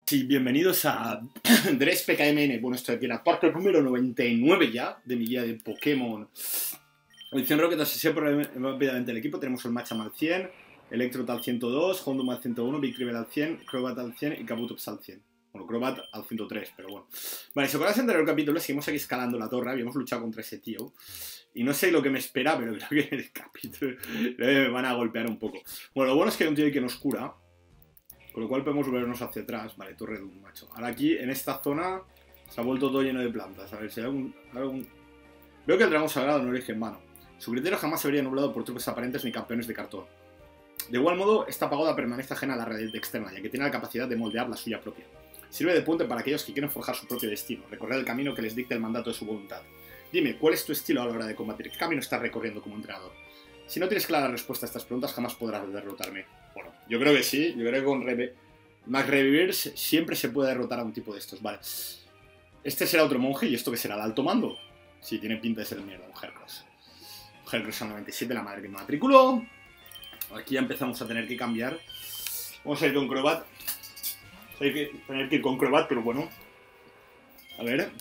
Sí, bienvenidos a Dres PKMN. Bueno, estoy aquí en la parte número 99 ya de mi guía de Pokémon. Edición Rocket, así rápidamente el equipo. Tenemos el Machamp al 100, Electrot al 102, Houndoom al 101, Victreebel al 100, Crobat al 100 y Kabutops al 100. Bueno, Crobat al 103, pero bueno. Vale, si os acordáis en el anterior capítulo, seguimos aquí escalando la torre. Habíamos luchado contra ese tío. Y no sé lo que me espera, pero creo que en el capítulo me van a golpear un poco. Bueno, lo bueno es que hay un tío que nos cura. Con lo cual podemos volvernos hacia atrás. Vale, Torre de un macho. Ahora aquí, en esta zona, se ha vuelto todo lleno de plantas. A ver si hay algún... Veo que el dragón sagrado no elige en mano. Su criterio jamás se vería nublado por trucos aparentes ni campeones de cartón. De igual modo, esta pagoda permanece ajena a la red externa, ya que tiene la capacidad de moldear la suya propia. Sirve de puente para aquellos que quieren forjar su propio destino, recorrer el camino que les dicte el mandato de su voluntad. Dime, ¿cuál es tu estilo a la hora de combatir? ¿Qué camino estás recorriendo como entrenador? Si no tienes clara la respuesta a estas preguntas, jamás podrás derrotarme. Bueno, yo creo que sí. Yo creo que con Max Revivir siempre se puede derrotar a un tipo de estos. Vale. Este será otro monje. ¿Y esto qué será? ¿El alto mando? Sí, tiene pinta de ser mierda. Un Heracross. Un Heracross al 97, la madre que me matriculó. Aquí ya empezamos a tener que cambiar. Vamos a ir con Crobat. Hay que tener que ir con Crobat, pero bueno. A ver.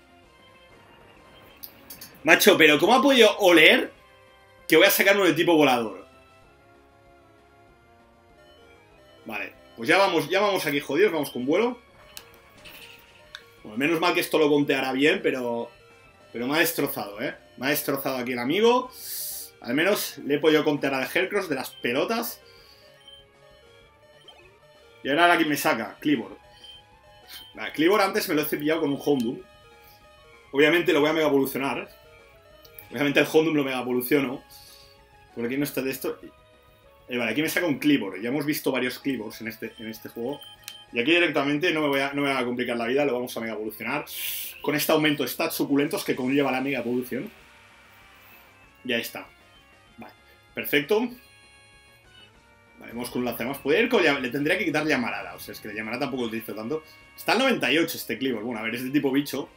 Macho, pero ¿cómo ha podido oler que voy a sacar uno de tipo volador? Vale, pues ya vamos aquí jodidos, vamos con vuelo. Bueno, menos mal que esto lo conteará bien, pero me ha destrozado, ¿eh? Me ha destrozado aquí el amigo. Al menos le he podido contear al Heracross de las pelotas. Y ahora aquí me saca, Kleavor. Vale, Kleavor antes me lo he cepillado con un Houndoom. Obviamente lo voy a mega evolucionar. Obviamente el Houndoom lo mega evoluciono. Por aquí no está de esto. Vale, aquí me saca un Kleavor. Ya hemos visto varios Kleavors en este juego. Y aquí directamente no me voy a complicar la vida. Lo vamos a mega evolucionar. Con este aumento de stats suculentos que conlleva la mega evolución. Y ahí está. Vale, perfecto. Vale, vamos con un lanzallamas. Le tendría que quitar llamarada. O sea, es que la llamarada tampoco lo utilizo tanto. Está al 98 este Kleavor. Bueno, a ver, es de tipo bicho.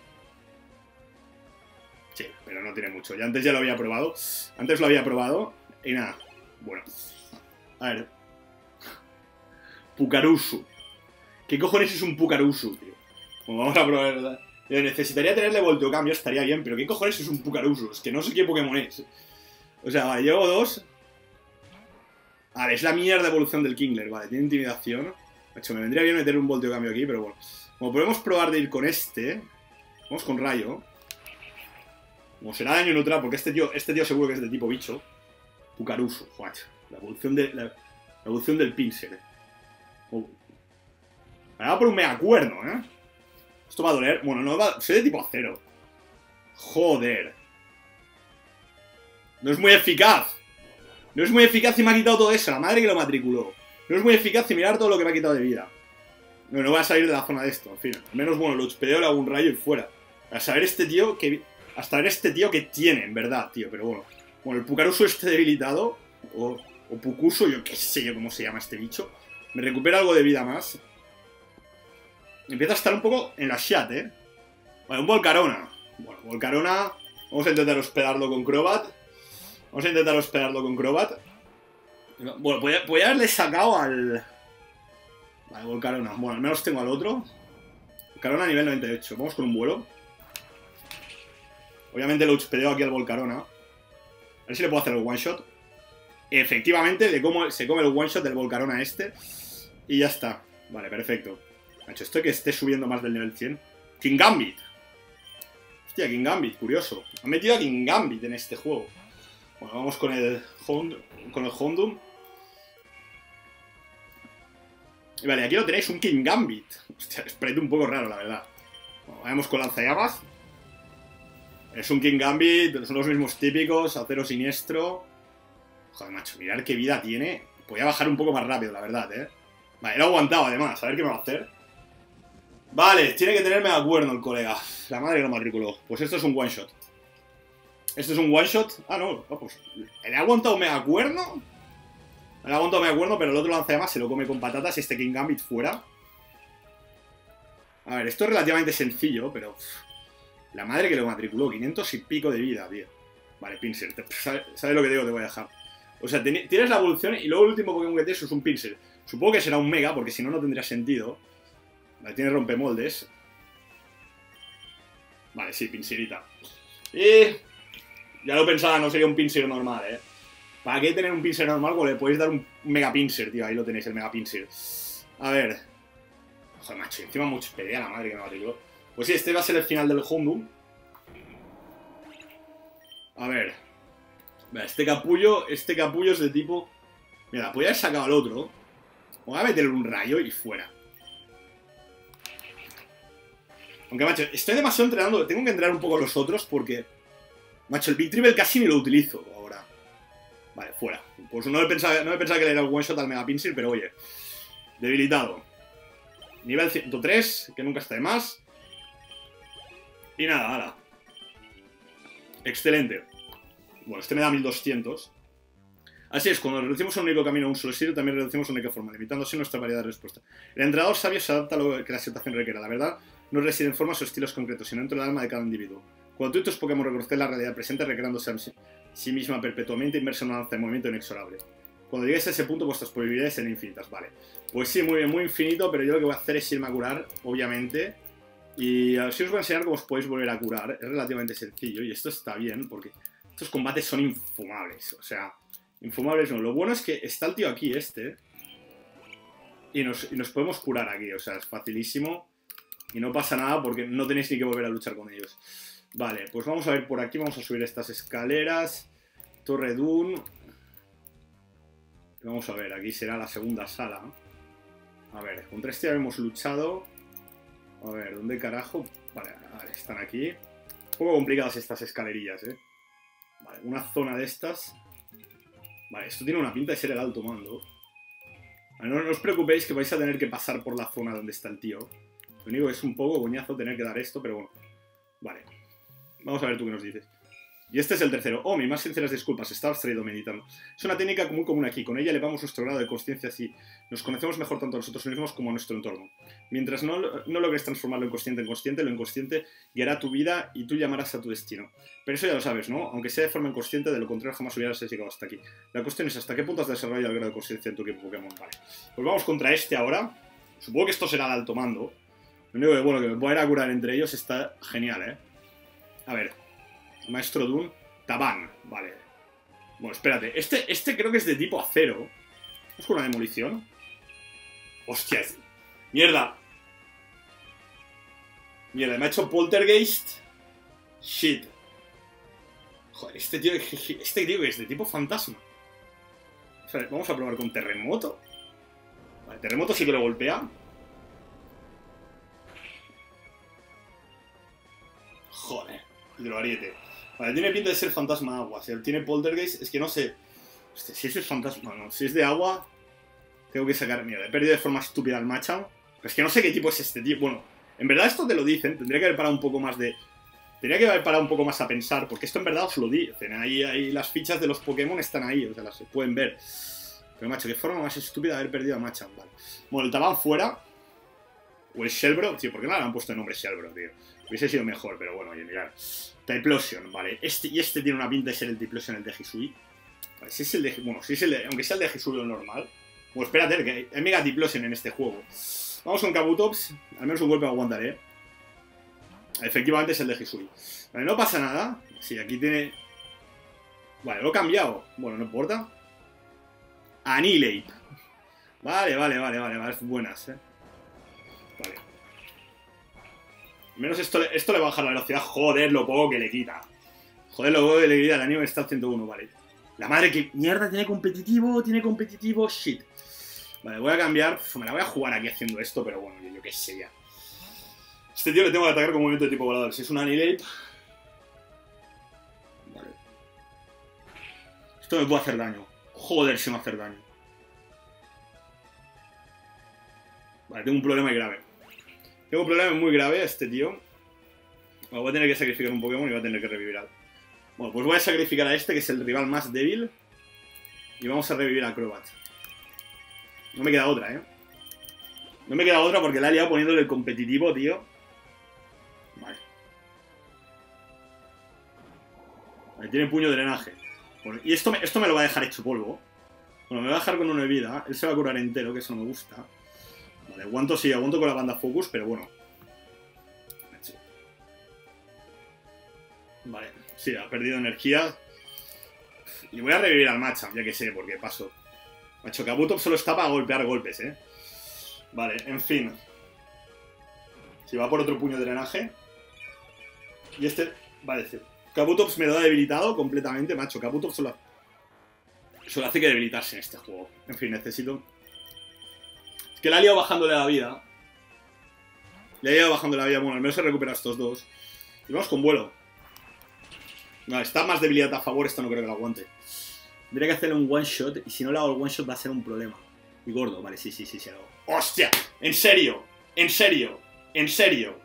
Sí, pero no tiene mucho. Antes ya lo había probado. Antes lo había probado. Y nada. Bueno. A ver. Pucarusu. ¿Qué cojones es un Pucarusu, tío? Bueno, vamos a probar, ¿verdad? Necesitaría tenerle volteocambio, estaría bien, pero ¿qué cojones es un Pucarusu? Es que no sé qué Pokémon es. O sea, vale, llevo dos. Vale, es la mierda evolución del Kingler, vale, tiene intimidación. De hecho, me vendría bien meter un volteocambio aquí, pero bueno. Como podemos probar de ir con este. Vamos con rayo. Como será daño neutral, porque este tío seguro que es de tipo bicho. Pucarusu, joder. La evolución del Pinsir. Oh. Me va por un mega cuerno, ¿eh? Esto va a doler. Bueno, no va. Soy de tipo acero. Joder. No es muy eficaz. No es muy eficaz y me ha quitado todo eso. La madre que lo matriculó. No es muy eficaz y mirar todo lo que me ha quitado de vida. No voy a salir de la zona de esto, en fin. Al menos, bueno, lo hospedeo, le hago un rayo y fuera. A saber este tío que... Hasta ver este tío que tiene, en verdad, tío. Pero bueno. Bueno, el Pucarusu esté debilitado. O Pucuso, yo qué sé yo cómo se llama este bicho. Me recupera algo de vida más. Empieza a estar un poco en la chat, ¿eh? Vale, un Volcarona. Bueno, Volcarona. Vamos a intentar hospedarlo con Crobat. Bueno, podría haberle sacado al... Vale, Volcarona. Bueno, al menos tengo al otro. Volcarona a nivel 98. Vamos con un vuelo. Obviamente lo hospedeo aquí al Volcarona. A ver si le puedo hacer el one shot. Efectivamente, se come el one shot del Volcarona este. Y ya está. Vale, perfecto. Macho, esto que esté subiendo más del nivel 100. Kingambit. Hostia, Kingambit, curioso. Han metido a Kingambit en este juego. Bueno, vamos con el Houndoom. Y vale, aquí lo tenéis, un Kingambit. Hostia, es un poco raro, la verdad. Bueno, vamos con lanzallamas. Es un Kingambit, son los mismos típicos, acero siniestro. Joder, macho, mirad qué vida tiene. Podría bajar un poco más rápido, la verdad, ¿eh? Vale, lo he aguantado, además. A ver qué me va a hacer. Vale, tiene que tenerme de acuerdo el colega. La madre que lo matriculó. Pues esto es un one shot. Esto es un one shot. Ah, no, pues. ¿Le ha aguantado mega cuerno? Le ha aguantado mega cuerno, pero el otro lanzallamas se lo come con patatas y este Kingambit fuera. A ver, esto es relativamente sencillo, pero... La madre que lo matriculó. 500 y pico de vida, tío. Vale, Pinsir. ¿Sabes lo que digo? Te voy a dejar. O sea, tienes la evolución y luego el último Pokémon que tienes es un Pinsir. Supongo que será un Mega, porque si no, no tendría sentido. Vale, tiene rompemoldes. Vale, sí, Pinsirita. Y... ya lo pensaba, no sería un Pinsir normal, ¿eh? ¿Para qué tener un Pinsir normal? Pues le podéis dar un Mega Pinsir, tío. Ahí lo tenéis, el Mega Pinsir. A ver. Joder, macho, encima mucho pelea, la madre que me matriculó. Pues sí, este va a ser el final del Houndoom. A ver. Este capullo es de tipo... Mira, podría haber sacado al otro. Voy a meterle un rayo y fuera. Aunque, macho, estoy demasiado entrenando. Tengo que entrenar un poco los otros porque... Macho, el Big Triple casi ni lo utilizo ahora. Vale, fuera. Pues no me pensaba que le era el one shot al Mega Pinsir, pero oye. Debilitado. Nivel 103, que nunca está de más. Y nada, ala. Excelente. Bueno, este me da 1200. Así es, cuando reducimos un único camino a un solo sitio, también reducimos una única forma, limitándose nuestra variedad de respuesta. El entrenador sabio se adapta a lo que la situación requiera. La verdad no reside en formas o estilos concretos, sino dentro del alma de cada individuo. Cuando tú y tus Pokémon reconocen la realidad presente, recreándose a sí misma perpetuamente, inmersa en una danza de movimiento inexorable. Cuando llegues a ese punto, vuestras probabilidades serán infinitas. Vale. Pues sí, muy bien, muy infinito, pero yo lo que voy a hacer es irme a curar, obviamente. Y así os voy a enseñar cómo os podéis volver a curar. Es relativamente sencillo y esto está bien, porque estos combates son infumables. O sea, infumables no. Lo bueno es que está el tío aquí, y nos podemos curar aquí. O sea, es facilísimo. Y no pasa nada porque no tenéis ni que volver a luchar con ellos. Vale, pues vamos a ver por aquí. Vamos a subir estas escaleras. Torre Dune. Vamos a ver, aquí será la segunda sala. A ver, contra este ya hemos luchado. A ver, ¿dónde carajo? Vale, están aquí. Un poco complicadas estas escalerillas, Vale, una zona de estas. Vale, esto tiene una pinta de ser el alto mando. Vale, no os preocupéis que vais a tener que pasar por la zona donde está el tío. Lo único que es un poco coñazo tener que dar esto, pero bueno. Vale. Vamos a ver tú qué nos dices. Y este es el tercero. Oh, mis más sinceras disculpas, estaba abstraído meditando. Es una técnica muy común aquí. Con ella elevamos nuestro grado de consciencia así. Nos conocemos mejor tanto a nosotros mismos como a nuestro entorno. Mientras no logres transformar lo inconsciente en consciente, lo inconsciente guiará tu vida y tú llamarás a tu destino. Pero eso ya lo sabes, ¿no? Aunque sea de forma inconsciente, de lo contrario jamás hubieras llegado hasta aquí. La cuestión es hasta qué punto has desarrollado el grado de consciencia en tu equipo Pokémon. Vale. Pues vamos contra este ahora. Supongo que esto será el alto mando. Lo único que, bueno, que me voy a ir a curar entre ellos está genial, A ver. Maestro Dune. Tabán, vale. Bueno, espérate. Este creo que es de tipo acero. ¿Es con una demolición? Hostia. Mierda. Mierda, me ha hecho Poltergeist. Shit. Joder, este tío que es de tipo fantasma. O sea, vamos a probar con terremoto. Vale, terremoto sí que lo golpea. Joder, hidroariete. Vale, tiene pinta de ser fantasma agua. Si él tiene poltergeist, es que no sé. Hostia, si eso es fantasma, no. Si es de agua, tengo que sacar. Mira, he perdido de forma estúpida al Machamp. Pero es que no sé qué tipo es este tipo. Bueno, en verdad esto te lo dicen. Tendría que haber parado un poco más de. Tendría que haber parado un poco más a pensar. Porque esto en verdad os lo dicen. Ahí las fichas de los Pokémon están ahí. O sea, las pueden ver. Pero macho, qué forma más estúpida de haber perdido a Machamp. Vale. Bueno, el Tabán fuera. O el Shelbro. Tío, ¿por qué no le han puesto el nombre Shelbro, tío? Hubiese sido mejor, pero bueno, oye, mirad. Typlosion, vale. Este tiene una pinta de ser el Typlosion, el de Hisui. Vale, si es el de. Bueno, si es el de. Aunque sea el de Hisui o normal. Bueno, espérate, que hay Mega Typlosion en este juego. Vamos con Kabutops. Al menos un golpe me aguantaré. Efectivamente es el de Hisui. Vale, no pasa nada. Sí, aquí tiene. Vale, lo he cambiado. Bueno, no importa. Annihilate. Vale. Buenas, Vale. Al menos esto le baja la velocidad. Joder, lo poco que le quita. Joder, lo poco que le quita. El anime está al 101, vale. La madre que mierda, tiene competitivo. Shit. Vale, voy a cambiar. Me la voy a jugar aquí haciendo esto, pero bueno, yo qué sé ya. Este tío le tengo que atacar con movimiento de tipo volador. Si es un Annihilate. Vale. Esto me puede hacer daño. Joder, si me va a hacer daño. Vale, tengo un problema grave. Tengo un problema muy grave a este tío. Bueno, voy a tener que sacrificar un Pokémon y voy a tener que revivir algo. Bueno, pues voy a sacrificar a este, que es el rival más débil. Y vamos a revivir a Crobat. No me queda otra, No me queda otra porque la he liado poniéndole el competitivo, tío. Vale. Vale, tiene puño de drenaje. Bueno, y esto me lo va a dejar hecho polvo. Bueno, me va a dejar con 1 de vida. Él se va a curar entero, que eso no me gusta. Vale, Vale, aguanto, sí, aguanto con la banda Focus, pero bueno. Vale, sí, ha perdido energía. Y voy a revivir al Machamp, ya que sé, porque paso. Macho, Kabutops solo está para golpear golpes, ¿eh? Vale, en fin. Si va por otro puño de drenaje. Y este... Vale, Kabutops me lo ha debilitado completamente, macho. Kabutops solo hace que debilitarse en este juego. En fin, necesito... Es que le ha liado bajándole la vida. Le ha liado bajando la vida. Bueno, al menos he recuperado estos dos. Y vamos con vuelo. Vale, está más debilidad a favor. Esto no creo que lo aguante. Tendría que hacerle un one shot. Y si no le hago el one shot va a ser un problema. Y gordo, vale, sí, lo hago. ¡Hostia! ¿En serio? ¿En serio? ¿En serio?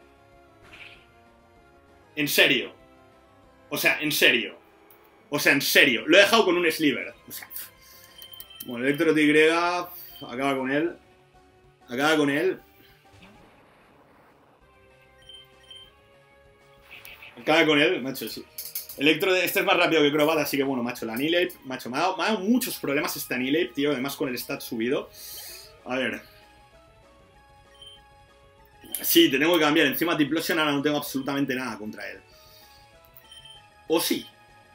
¿En serio? O sea, en serio. O sea, en serio. Lo he dejado con un sliver. O sea... Bueno, Electro Y acaba con él. Acaba con él. Acaba con él, macho, sí. Electro, este es más rápido que Crobat, así que bueno, macho, la Annihilape, macho, me ha dado muchos problemas este Annihilape, tío, además con el stat subido. A ver. Sí, te tengo que cambiar, encima Typhlosion ahora no tengo absolutamente nada contra él. ¿O sí?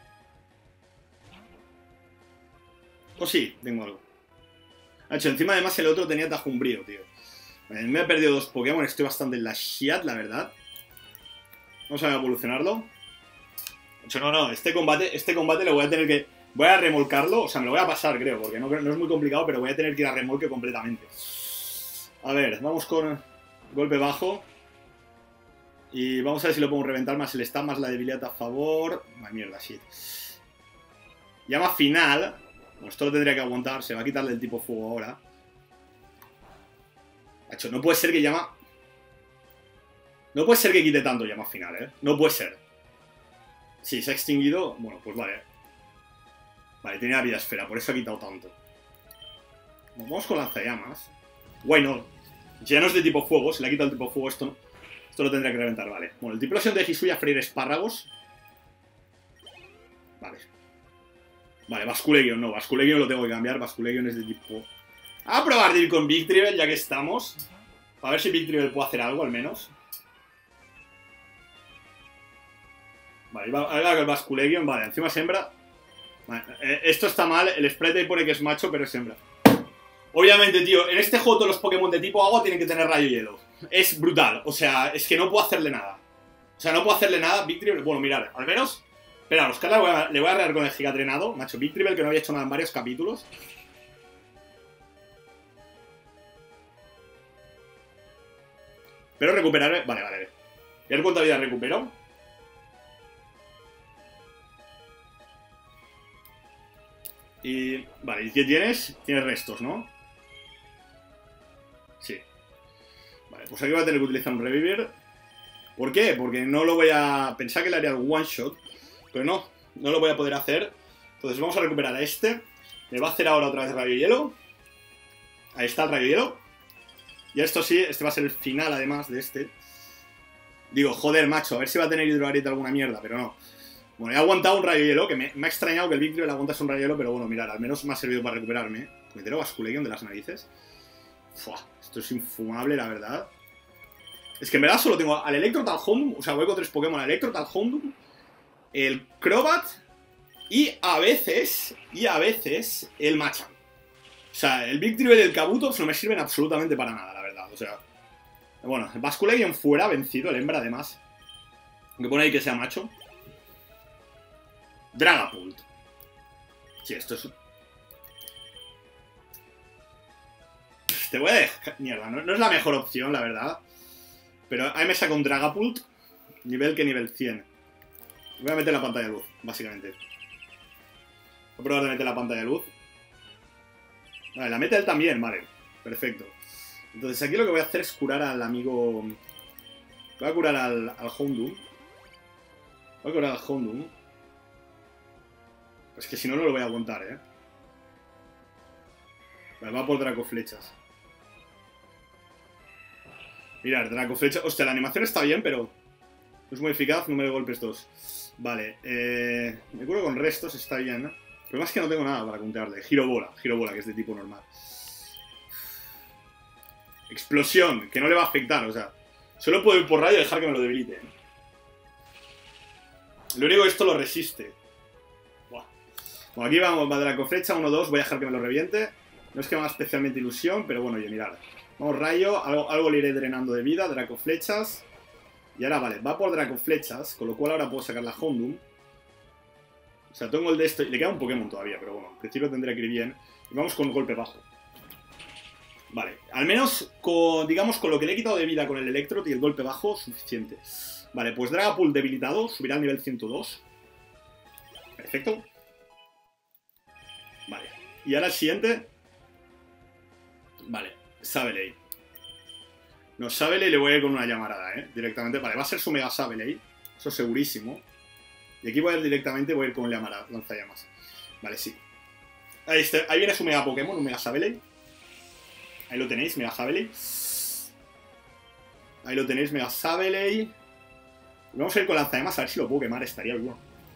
¿O sí? Tengo algo. Macho, encima además el otro tenía Tajumbrío, tío. Me he perdido dos Pokémon, estoy bastante en la shit, la verdad. Vamos a evolucionarlo. No, este combate lo voy a tener que... Voy a remolcarlo, o sea, me lo voy a pasar, creo, porque no es muy complicado, pero voy a tener que ir a remolque completamente. A ver, vamos con golpe bajo. Y vamos a ver si lo podemos reventar más el stat, más la debilidad a favor. Ay, mierda, shit. Llama final. Bueno, esto lo tendría que aguantar, se va a quitarle el tipo fuego ahora. Macho, no puede ser que llama... No puede ser que quite tanto llama final, ¿eh? No puede ser. Sí, se ha extinguido. Bueno, pues vale. Vale, tenía vida esfera, por eso ha quitado tanto. Vamos con lanzallamas. Why not? Si ya no es de tipo fuego, se le ha quitado el tipo fuego, esto lo tendría que reventar, vale. Bueno, el Typhlosion de Hisuiya freír espárragos. Vale. Vale, Basculegion no, Basculegion lo tengo que cambiar. Basculegion es de tipo... A probar de ir con Victreebel, ya que estamos. A ver si Victreebel puede hacer algo, al menos. Vale, ahora el Basculegion, vale, encima es hembra. Vale, esto está mal, el sprite ahí pone que es macho, pero es hembra. Obviamente, tío, en este juego todos los Pokémon de tipo agua tienen que tener rayo hielo. Es brutal, o sea, es que no puedo hacerle nada. O sea, no puedo hacerle nada, Victreebel, bueno, mirad, al menos... Espera, a Oscar le voy a arreglar con el gigatrenado, macho, Victreebel que no había hecho nada en varios capítulos. Pero recuperaré... Vale. ¿Y a ver cuánta vida recupero? Y... Vale, ¿y qué tienes? Tienes restos, ¿no? Sí. Vale, pues aquí voy a tener que utilizar un Revivir. ¿Por qué? Porque no lo voy a... Pensaba que le haría algún one shot, pero no lo voy a poder hacer. Entonces vamos a recuperar a este. Me va a hacer ahora otra vez rayo hielo. Ahí está el rayo hielo. Y esto sí, este va a ser el final además de este. Digo, joder, macho, a ver si va a tener hidroarita alguna mierda, pero no. Bueno, he aguantado un rayo hielo, que me ha extrañado que el Victreebel aguantase un rayo hielo, pero bueno, mirad, al menos me ha servido para recuperarme. Meter Basculegion de las narices. Fua, esto es infumable, la verdad. Es que en verdad solo tengo al Electro, Tal Houndoom, o sea, voy con 3 Pokémon, al Electro, Tal Houndoom, el Crobat y a veces el Machamp. O sea, el Victreebel y el Kabutops no me sirven absolutamente para nada, la verdad, o sea... Bueno, el Basculegion fuera, vencido, el hembra además. Aunque pone ahí que sea macho. Dragapult. Sí, esto es... Te voy a dejar... Mierda, no es la mejor opción, la verdad. Pero ahí me saca un Dragapult. Nivel 100. Voy a meter la pantalla de luz, básicamente. Voy a probar de meter la pantalla de luz. Vale, la mete él también, vale. Perfecto. Entonces aquí lo que voy a hacer es curar al amigo... Voy a curar al Houndoom. Voy a curar al Houndoom. Es que si no, no lo voy a aguantar, ¿eh? Vale, va por Dracoflechas. Mirad, Dracoflechas... Hostia, la animación está bien, pero... No es muy eficaz, número de golpes 2. Vale, me curo con restos, está bien, ¿no? El problema es que no tengo nada para countearle. Girobola, que es de tipo normal. Explosión, que no le va a afectar, o sea. Solo puedo ir por rayo y dejar que me lo debilite. Lo único que esto lo resiste. Buah. Bueno, aquí vamos, va Dracoflecha, 1-2, voy a dejar que me lo reviente. No es que me haga especialmente ilusión, pero bueno, oye, mirad. Vamos, rayo, algo le iré drenando de vida, Dracoflechas. Y ahora, vale, va por Dracoflechas, con lo cual ahora puedo sacar la Houndoom. O sea, tengo el de esto, y le queda un Pokémon todavía, pero bueno, en principio tendría que ir bien. Y vamos con golpe bajo. Vale, al menos, digamos, con lo que le he quitado de vida con el Electrode y el golpe bajo, suficiente. Vale, pues Dragapult debilitado, subirá al nivel 102. Perfecto. Vale, y ahora el siguiente. Vale, Sableye. No, Sableye le voy a ir con una llamarada, directamente. Vale, va a ser su Mega Sableye, eso segurísimo. Y aquí voy a ir directamente, voy a ir con lanzallamas. Vale, sí. Ahí viene su Mega Pokémon, un Mega Sableye. Ahí lo tenéis, Mega Sableye. Ahí lo tenéis, Mega Sableye. Vamos a ir con lanzallamas a ver si lo puedo quemar, estaría bueno.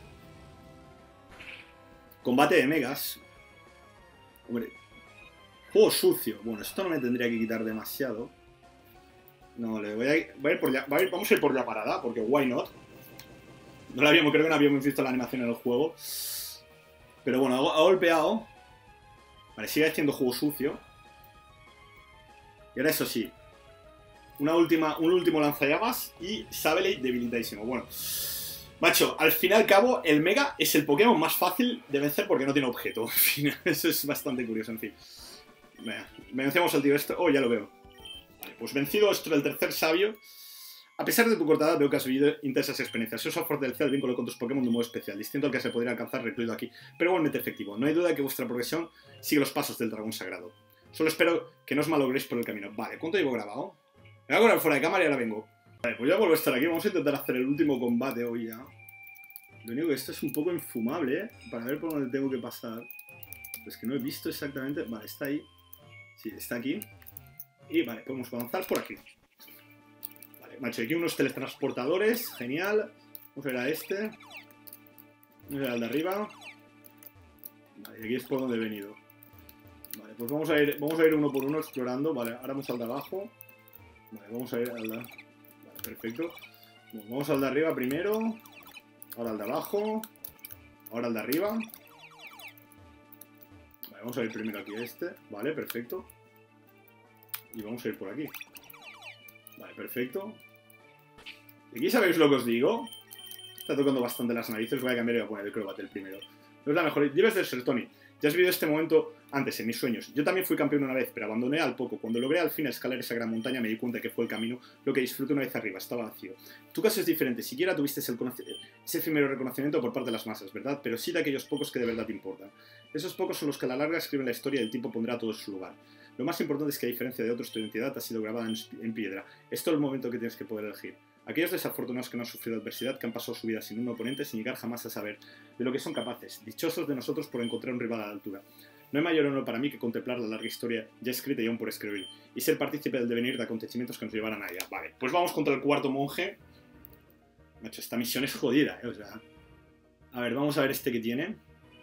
Combate de Megas. Hombre. Juego sucio. Bueno, esto no me tendría que quitar demasiado. No, voy a ir por ya. Vamos a ir por la parada, porque why not. Creo que no habíamos visto la animación en el juego. Pero bueno, ha golpeado. Vale, sigue haciendo juego sucio. Y ahora eso sí. Un último lanzallamas y Sableye debilitadísimo. Bueno, macho, al fin y al cabo, el Mega es el Pokémon más fácil de vencer porque no tiene objeto. En fin, eso es bastante curioso, en fin. Venga, vencemos al tío este. Oh, ya lo veo. Vale, pues vencido esto del tercer sabio. A pesar de tu corta edad, veo que has vivido intensas experiencias. Eso ha fortalecido el vínculo con tus Pokémon de un modo especial, distinto al que se podría alcanzar recluido aquí, pero igualmente efectivo. No hay duda de que vuestra progresión sigue los pasos del dragón sagrado. Solo espero que no os malogréis por el camino. Vale, ¿cuánto llevo grabado? Me voy a grabar fuera de cámara y ahora vengo. Vale, pues ya vuelvo a estar aquí. Vamos a intentar hacer el último combate hoy ya. Lo único que esto es un poco infumable, para ver por dónde tengo que pasar. Pues que no he visto exactamente... Vale, está ahí. Sí, está aquí. Y vale, podemos avanzar por aquí. Vale, macho, aquí unos teletransportadores. Genial. Vamos a ir a este. Vamos a ir al de arriba. Vale, y aquí es por donde he venido. Vale, pues vamos a ir uno por uno explorando. Vale, ahora vamos al de abajo. Vale, vamos a ir al de... Vale, perfecto. Bueno, vamos al de arriba primero. Ahora al de abajo. Ahora al de arriba. Vale, vamos a ir primero aquí a este. Vale, perfecto. Y vamos a ir por aquí. Vale, perfecto. ¿Y aquí sabéis lo que os digo? Está tocando bastante las narices. Voy a cambiar y voy a poner el Crobat el primero. No es la mejor. Debes de ser Tony. Ya has vivido este momento antes, en mis sueños. Yo también fui campeón una vez, pero abandoné al poco. Cuando logré al fin escalar esa gran montaña, me di cuenta que fue el camino lo que disfruté una vez arriba. Estaba vacío. Tu caso es diferente. Siquiera tuviste ese efímero reconocimiento por parte de las masas, ¿verdad? Pero sí de aquellos pocos que de verdad te importan. Esos pocos son los que a la larga escriben la historia y el tiempo pondrá todo en su lugar. Lo más importante es que, a diferencia de otros, tu identidad ha sido grabada en piedra. Esto es el momento que tienes que poder elegir. Aquellos desafortunados que no han sufrido adversidad, que han pasado su vida sin un oponente, sin llegar jamás a saber de lo que son capaces. Dichosos de nosotros por encontrar un rival a la altura. No hay mayor honor para mí que contemplar la larga historia ya escrita y aún por escribir, y ser partícipe del devenir de acontecimientos que nos llevarán a ella. Vale, pues vamos contra el cuarto monje. Macho, esta misión es jodida, o sea... A ver, vamos a ver este que tiene.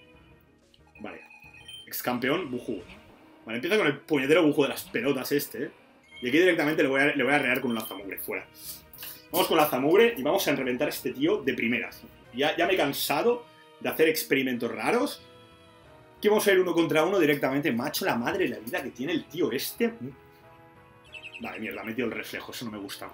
Vale. Ex campeón, Buju. Vale, empieza con el puñetero Buju de las pelotas este, Y aquí directamente le voy a rear con un lanzamugre, fuera. Vamos con lanzamugre y vamos a reventar a este tío de primeras. Ya me he cansado de hacer experimentos raros. Aquí vamos a ir uno contra uno directamente. Macho, la madre de la vida que tiene el tío este. Vale, mierda, ha metido el reflejo, eso no me gusta.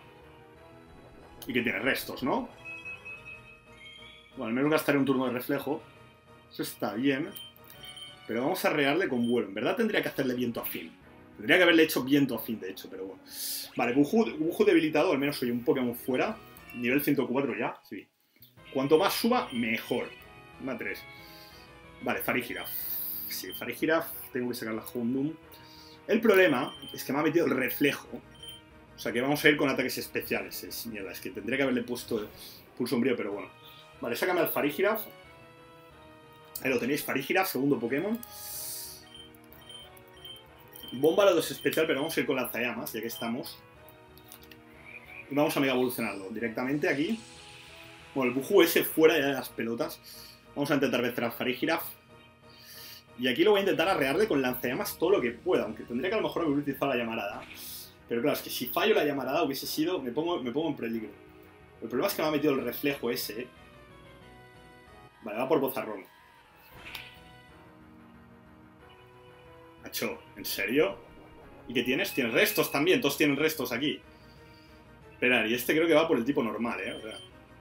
Y que tiene restos, ¿no? Bueno, al menos gastaré un turno de reflejo. Eso está bien. Pero vamos a rearle con vuelo. En verdad tendría que hacerle viento afín. Tendría que haberle hecho viento afín, de hecho, pero bueno. Vale, Buju debilitado, al menos soy un Pokémon fuera. Nivel 104 ya, sí. Cuanto más suba, mejor. Una 3. Vale, Farigiraf. Sí, Farigiraf, tengo que sacar la Houndoom. El problema es que me ha metido el reflejo. O sea que vamos a ir con ataques especiales. Es mierda, es que tendría que haberle puesto pulso sombrío, pero bueno. Vale, sácame al Farigiraf. Ahí lo tenéis, Farigiraf, segundo Pokémon. Bomba 2 especial, pero vamos a ir con lanzallamas, ya que estamos. Y vamos a mega evolucionarlo directamente aquí. Bueno, el Buju ese fuera ya de las pelotas. Vamos a intentar vencer al Farigiraf. Y aquí lo voy a intentar arrearle con lanzallamas todo lo que pueda, aunque tendría que a lo mejor haber utilizado la llamarada. Pero claro, es que si fallo la llamarada hubiese sido... Me pongo en peligro. El problema es que me ha metido el reflejo ese, ¿eh? Vale, va por bozarrón. Macho, ¿en serio? ¿Y qué tienes? Tienes restos también, todos tienen restos aquí. Esperar, y este creo que va por el tipo normal, ¿eh? O sea...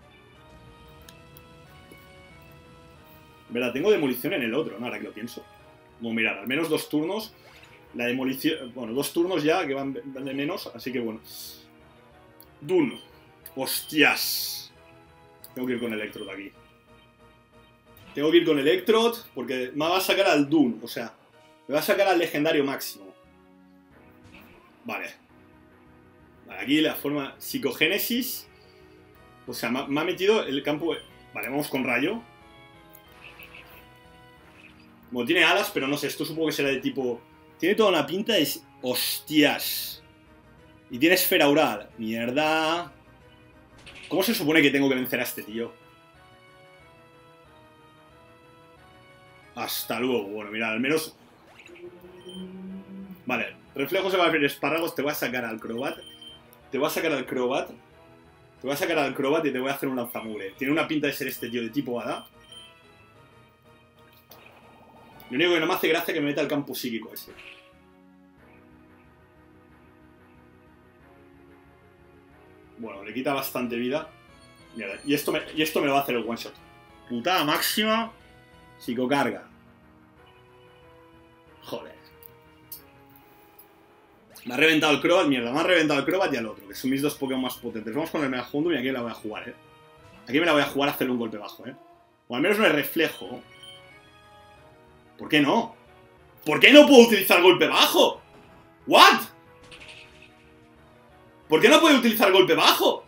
Verdad, tengo demolición en el otro, ¿no? Ahora que lo pienso. Bueno, mirad, al menos 2 turnos. La demolición... Bueno, 2 turnos ya, que van de menos, así que bueno. Dune. Hostias. Tengo que ir con Electrode aquí. Tengo que ir con Electrode porque me va a sacar al Dune, o sea, me va a sacar al legendario máximo. Vale. Vale, aquí la forma psicogénesis. O sea, me ha metido el campo... Vale, vamos con rayo. Bueno, tiene alas, pero no sé, esto supongo que será de tipo... Tiene toda una pinta de... Hostias. Y tiene esfera oral. Mierda. ¿Cómo se supone que tengo que vencer a este tío? Hasta luego. Bueno, mira, al menos... Vale, reflejos se va a abrir espárragos. Te voy a sacar al Crobat. Te voy a sacar al Crobat. Te voy a sacar al Crobat y te voy a hacer un lanzamure. Tiene una pinta de ser este tío de tipo hada. Lo único que no me hace gracia es que me meta el campo psíquico ese. Bueno, le quita bastante vida. Mierda, y esto me lo va a hacer el one shot. Putada máxima. Psicocarga. Joder. Me ha reventado el Crobat, mierda. Me ha reventado el Crobat y al otro, que son mis 2 Pokémon más potentes. Vamos con el Mega Houndoom y aquí me la voy a jugar, ¿eh? Aquí me la voy a jugar a hacerle un golpe bajo, ¿eh? O al menos me reflejo. ¿Por qué no? ¿Por qué no puedo utilizar golpe bajo? ¿What? ¿Por qué no puedo utilizar golpe bajo?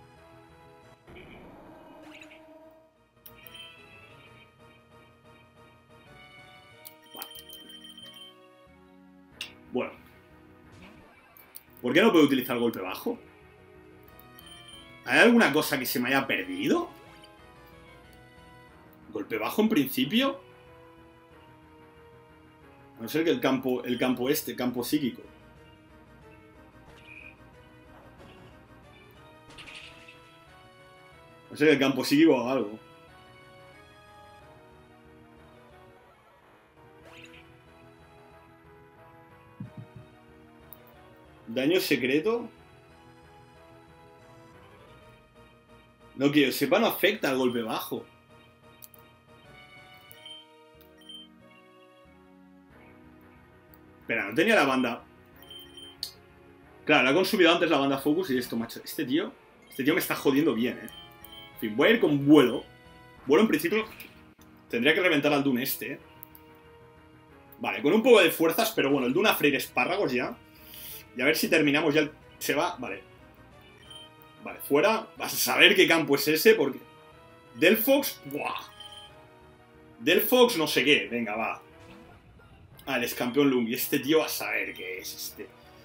Vale. Bueno. ¿Por qué no puedo utilizar golpe bajo? ¿Hay alguna cosa que se me haya perdido? ¿Golpe bajo en principio? A no ser que el campo psíquico. A no ser que el campo psíquico haga algo. Daño secreto. No quiero sepa, no afecta al golpe bajo. Espera, no tenía la banda. Claro, la he consumido antes la banda Focus y esto, macho. Este tío me está jodiendo bien, eh. En fin, voy a ir con vuelo. Vuelo en principio tendría que reventar al Dune este, eh. Vale, con un poco de fuerzas, pero bueno, el Dune a freír espárragos ya. Y a ver si terminamos ya. Se va, vale. Vale, fuera. Vas a saber qué campo es ese, porque... Delphox, buah. Delphox no sé qué, venga, va. Ah, el campeón Lungi. Este tío va a saber qué es este.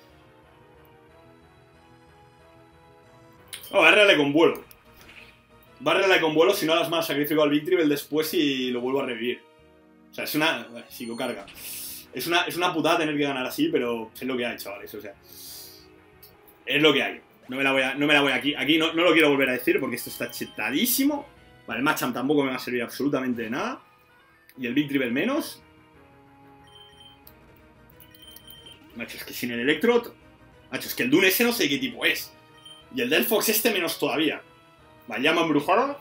Oh, bárrale con vuelo. Bárrale con vuelo, si no las más sacrifico al Victreebel después y lo vuelvo a revivir. O sea, es una... Psicocarga. Es una putada tener que ganar así, pero es lo que hay, chavales, o sea... Es lo que hay. No me la voy aquí. Aquí no lo quiero volver a decir porque esto está chetadísimo. Vale, el Machamp tampoco me va a servir absolutamente de nada. Y el Victreebel menos. Macho, es que sin el Electrode... Macho, es que el Dune ese no sé qué tipo es. Y el Delphox este menos todavía. Vale, llama embrujada.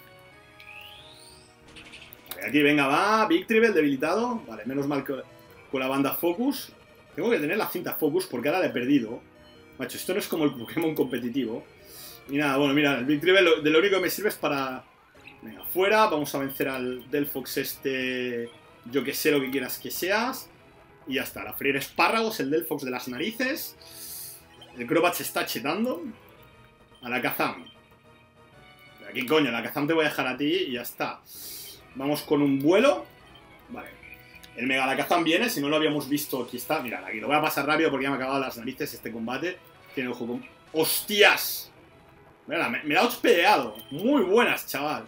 Vale, aquí venga, va. Victreebel debilitado. Vale, menos mal que con la banda Focus. Tengo que tener la cinta Focus porque ahora la he perdido. Macho, esto no es como el Pokémon competitivo. Y nada, bueno, mira, el Victreebel de lo único que me sirve es para... Venga, fuera. Vamos a vencer al Delphox este... Yo que sé lo que quieras que seas. Y ya está, la freír espárragos, el Delphox de las narices. El Crobat se está chetando. A la Kazam. Aquí coño, la Kazam te voy a dejar a ti y ya está. Vamos con un vuelo. Vale. El Mega Alakazam viene, si no lo habíamos visto, aquí está. Mirad, aquí lo voy a pasar rápido porque ya me ha acabado las narices este combate. Tiene ojo con... ¡Hostias! Mira, me la he hospedeado. Muy buenas, chaval.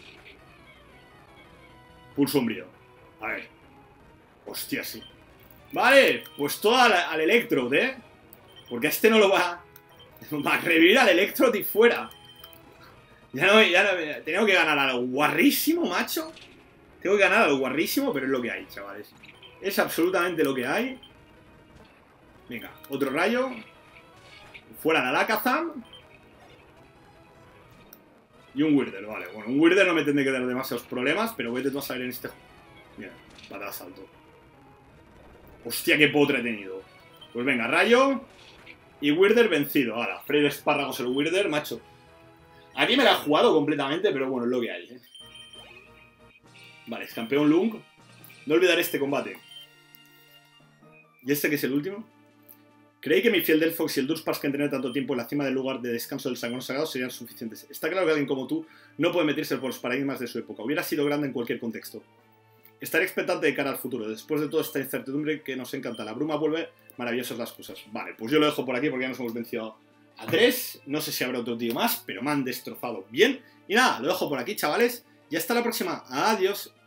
Pulso umbrío. A ver. Hostia, sí. Vale, pues todo al Electrode, ¿eh? Porque este no lo va a revivir al Electrode y fuera. Ya no, tengo que ganar al guarrísimo, macho. Tengo que ganar al guarrísimo, pero es lo que hay, chavales. Es absolutamente lo que hay. Venga, otro rayo. Fuera de Alakazam. Y un Weirder, vale. Bueno, un Weirder no me tendré que dar demasiados problemas, pero vete tú a saber en este... Mira, patada salto. Hostia, qué potre he tenido. Pues venga, rayo. Y Weirder vencido. Ahora, Fred Espárragos el Weirder, macho. Aquí me la he jugado completamente, pero bueno, es lo que hay, ¿eh? Vale, es campeón Lung. No olvidar este combate. ¿Y este que es el último? Creí que mi fiel Delphox y el Dursparce que entrené tanto tiempo en la cima del lugar de descanso del Sagón Sagrado serían suficientes. Está claro que alguien como tú no puede meterse por los paradigmas de su época. Hubiera sido grande en cualquier contexto. Estaré expectante de cara al futuro. Después de toda esta incertidumbre que nos encanta, la bruma vuelve, maravillosas las cosas. Vale, pues yo lo dejo por aquí porque ya nos hemos vencido a 3. No sé si habrá otro tío más, pero me han destrozado bien. Y nada, lo dejo por aquí, chavales. Y hasta la próxima. Adiós.